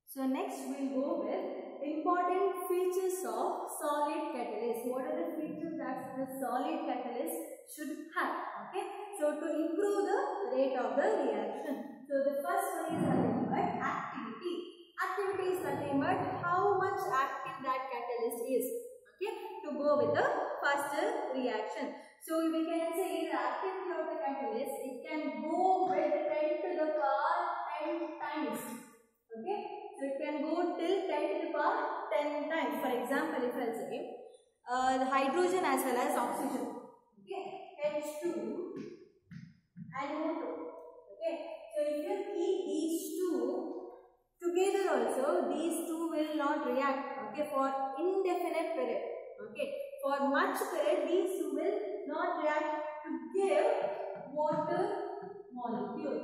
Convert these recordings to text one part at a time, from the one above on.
So next we'll go with important features of solid catalyst. What are the features that the solid catalyst should have? Okay. So to improve the rate of the reaction. So the first one is nothing but activity. Activity is nothing but how much active that catalyst is. Okay. To go with the faster reaction. So we can say the activity of the catalyst, it can go with 10 to the power 10 times. Okay. So it can go till 10 to the power 10 times. For example, if I say the hydrogen as well as oxygen. Okay. H2 and O2. Okay. So if you keep these two together also, these two will not react. Okay. For indefinite period. Okay. For much period, these two will not react to give water molecule.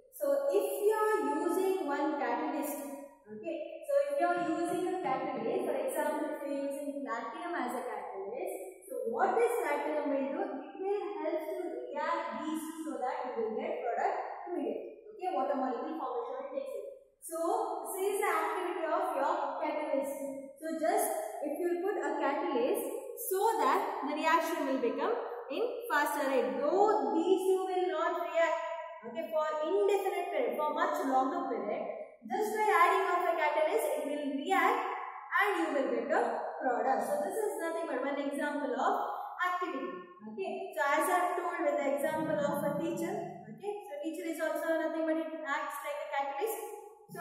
So if you are using one catalyst, okay, so if you are using a catalyst, for example, if you are using platinum as a catalyst, so what this platinum will do? It will help to react these two so that you will get product immediately. Okay, water molecule formation takes it. So this is the activity of your catalyst. So just if you put a catalyst so that the reaction will become in faster rate. Though these two will not react, okay, for indefinite period, for much longer period, just by adding of a catalyst, it will react and you will get a product. So this is nothing but one example of activity. Okay. So as I have told with the example of a teacher, okay, so teacher is also nothing but it acts like a catalyst. So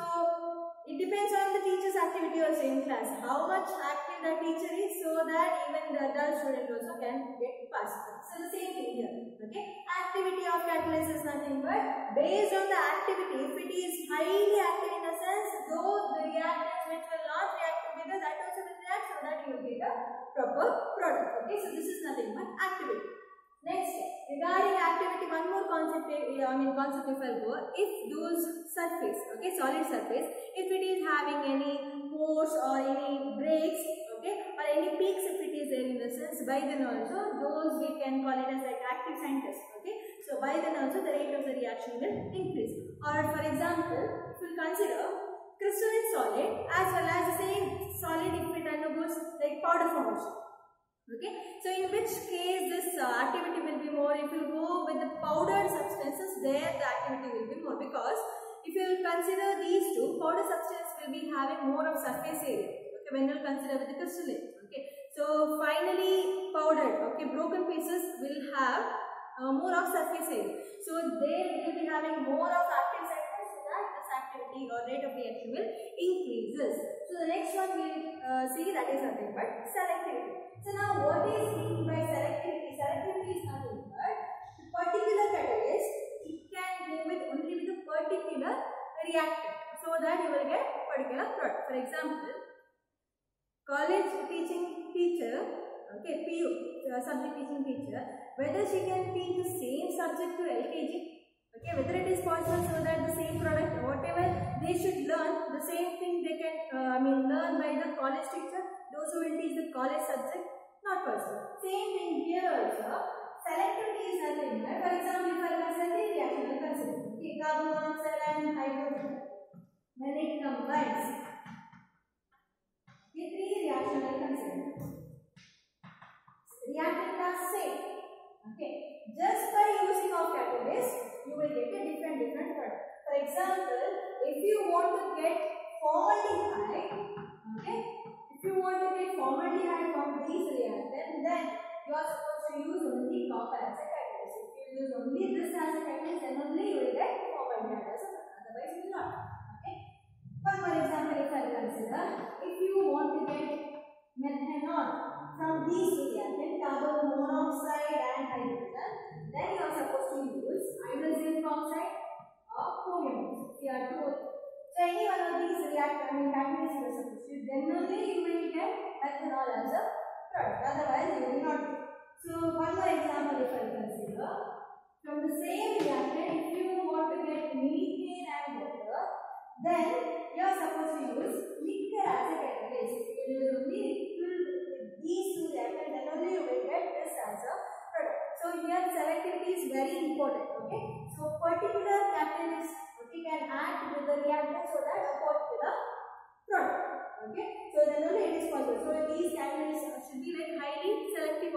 it depends on the teacher's activity also in class, how much active the teacher is, so that even the adult student also can get passed. So the same thing here. Okay, activity of catalyst is nothing but based on the activity. If it is highly active in the sense, though the reactants which will not react together, that also will react, so that you will get a proper product. Okay, so this is nothing but activity. Next, regarding activity, one more concept, concept if I go, if those surface, okay, solid surface, if it is having any pores or any breaks, okay, or any peaks if it is there in the sense, by then also those we can call it as like active centers. Okay, so by then also the rate of the reaction will increase. Or for example, if we consider crystalline solid as well as the same solid if it undergoes like powder formation. Okay, so in which case this activity will be more? If you go with the powdered substances, there the activity will be more, because if you will consider these two, powder substance will be having more of surface area. Okay, when you consider with the crystalline. Okay, so finally powdered, okay, broken pieces will have more of surface area. So they will be having more of active centers, so that this activity or rate of reaction will increases. So the next one we will see, that is nothing but selectivity. So now what is meant by selectivity? Selectivity is nothing but the particular catalyst, it can go with only with a particular reactant, so that you will get particular product. For example, college teaching teacher, okay, PU, subject teaching teacher, whether she can teach the same subject to LKG, okay, whether it is possible, so that the same product, whatever they should learn, the same thing they can learn by the college teacher, those who will teach the college subject, not possible. Same thing here also. Selectivity is nothing but, for example, if I consider the reaction, I consider carbon monoxide and hydrogen, when it combines, the three reactions I consider. Reactant are same. Okay, just by using of catalyst, you will get a different product. For example, if you want to get formaldehyde, okay, if you want to get formaldehyde from these reactants, then you are supposed to use only copper as a catalyst. If you use only this as a catalyst, then only you will get formaldehyde as a catalyst. Otherwise, you will not. Okay. One more example, if I consider, if you want to get methanol from these reactants, carbon monoxide and hydrogen, then you are supposed to use either zinc oxide or chromium oxide, Cr2. So any one of these catalysts you are supposed to use, then only you will get ethanol as a product. Otherwise, you will not get. So one more example, if I consider, from the same reactant, if you want to get methane and water, then you are supposed to use liquor as a catalyst. If you use only these two reactants, then only you will get this as a product. So here selectivity is very important. Okay, so particular catalyst, okay, can act with the reactant so that a particular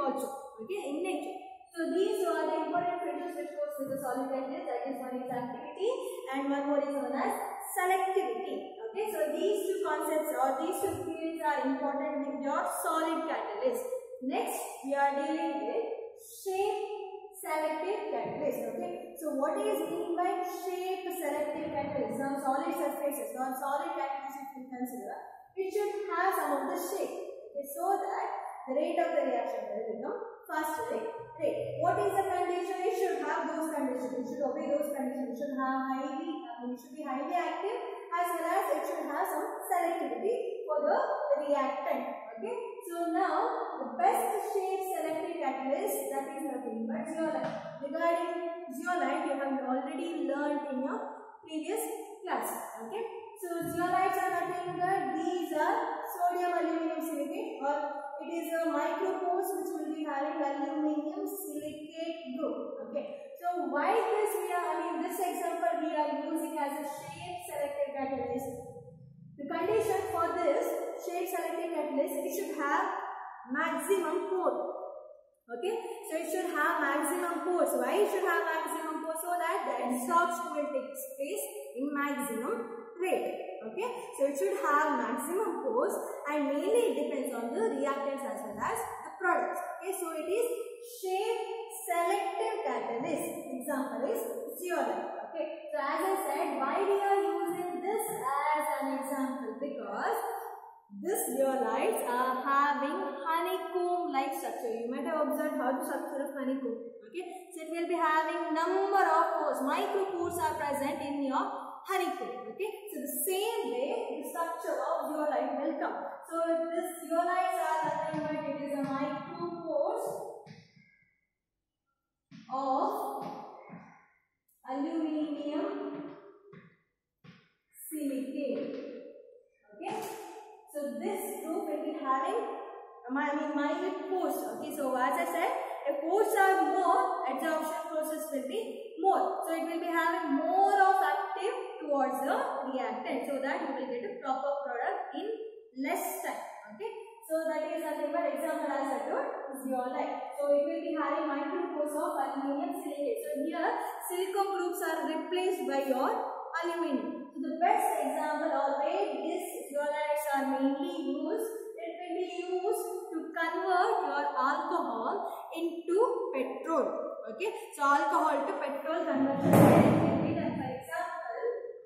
also, okay, in nature. So these are the important features which goes with the solid catalyst. That is, one is activity and one more is known as selectivity. Okay, so these two concepts or these two fields are important with your solid catalyst. Next, we are dealing with shape selective catalyst. Okay, so what is mean by shape selective catalyst? Now, solid surfaces or solid catalyst, if you consider, it should have some of the shape. Okay, so that the rate of the reaction will become faster rate. What is the condition? It should have those conditions. It should obey those conditions. It should have it should be highly active, as well as it should have some selectivity for the reactant. Okay. So now the best shape selective catalyst, that is nothing but zeolite. Regarding zeolite, you have already learned in your previous class. Okay. So zeolites are nothing but these are sodium aluminum silicate, or it is a micropores which will be having aluminum silicate group. Okay. So why this this example we are using as a shape selective catalyst. The condition for this shape selective catalyst, it should have maximum pore. Okay. So it should have maximum pores. Why it should have maximum pores? So that the absorption will take place in maximum rate. Okay, so it should have maximum pores, and mainly it depends on the reactants as well as the products. Okay, so it is shape selective catalyst. Example is zeolite. Okay, so as I said, why we are using this as an example? Because these zeolites are having honeycomb like structure. You might have observed how the structure of honeycomb. Okay, so it will be having number of pores, micropores are present in your honeycomb. Okay, so the same way the structure of zeolite will come. So this zeolites are nothing but it is a micropores of aluminum silicate. Okay, so this group will be having pores. Okay, so as I said, if pores are more, adsorption process will be more. So it will be having more of active towards the reactant, so that you will get a proper product in less time. Okay, so that is nothing but example as I told, zeolite. So it will be having micropores of aluminum silicate. So here silicon groups are replaced by your aluminum. So the best example or where these zeolites are mainly used, it will be used to convert your alcohol into petrol. Okay, so alcohol to petrol conversion will be done. For example,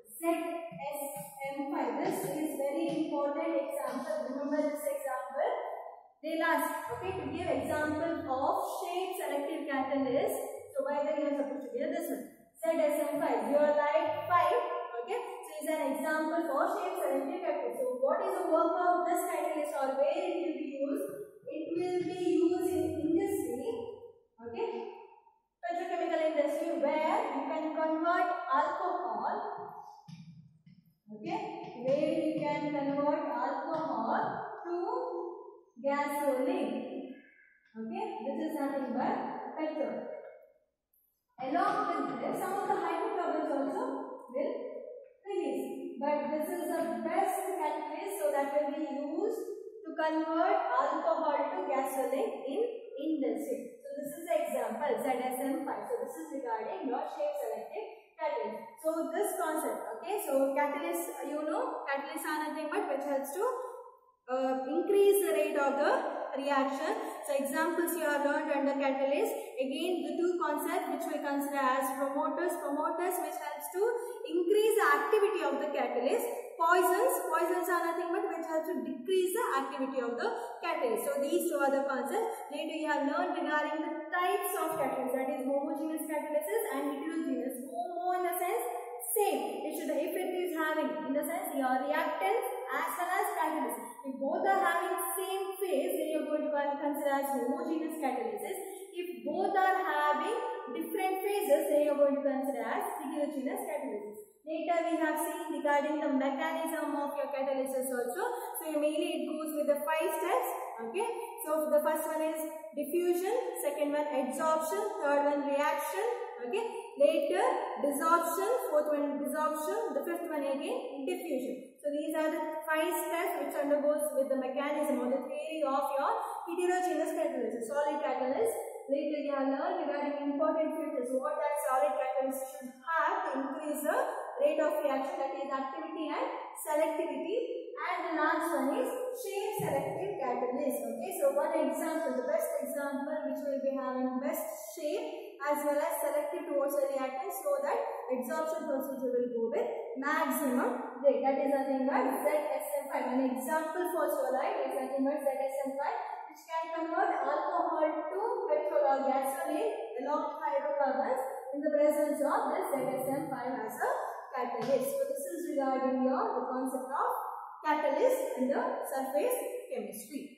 ZSM5. This is very important example. Remember this example. They'll ask, okay, to give example of shape selective catalyst. So by the way, you are supposed to give this one. ZSM5, zeolite 5. Okay, so is an example for shape selective catalyst. So what is the work of this catalyst, or where it will be used? It will be used in industry. Okay, petrochemical industry, where you can convert alcohol. Okay, where you can convert alcohol to gasoline. Okay, this is nothing but petrol. Along with this, some of the hydrocarbons also will release. But this is the best catalyst, so that will be used to convert alcohol to gasoline in industry. So this is the example ZSM5. So this is regarding your shape selective catalyst. So this concept, okay, so catalyst, you know, catalysts are nothing but which helps to increase the rate of the reaction. So examples you have learned under catalyst. Again, the two concepts which we consider as promoters which helps to increase the activity of the catalyst. Poisons are nothing but which helps to decrease the activity of the catalyst. So these two are the concepts. Later you have learned regarding the types of catalysts, that is homogeneous catalysis and heterogeneous. Homo in the sense same. If it is having, in the sense, your reactants as well as catalyst, if both are having same phase, then you are going to consider as homogeneous catalysis. If both are having different phases, then you are going to consider as heterogeneous catalysis. Later we have seen regarding the mechanism of your catalysis also. So mainly it goes with the 5 steps. Okay. So the first one is diffusion, second one adsorption, third one reaction. Okay. Later desorption, fourth one desorption, the fifth one again diffusion. So these these are the 5 steps which undergoes with the mechanism or the theory of your heterogeneous catalyst, solid catalyst. Later you have learned regarding important features, what that solid catalyst should have to increase the rate of reaction, that is activity and selectivity. And the last one is shape selective catalyst. Okay, so one example, the best example which will be having best shape as well as selective towards the reactant, so that absorption procedure will go with maximum rate. That is nothing but ZSM5. An example for solid is nothing but ZSM5, which can convert alcohol to petrol or gasoline along with hydrocarbons in the presence of this ZSM5 as a catalyst. So this is regarding the concept of catalyst and the surface chemistry.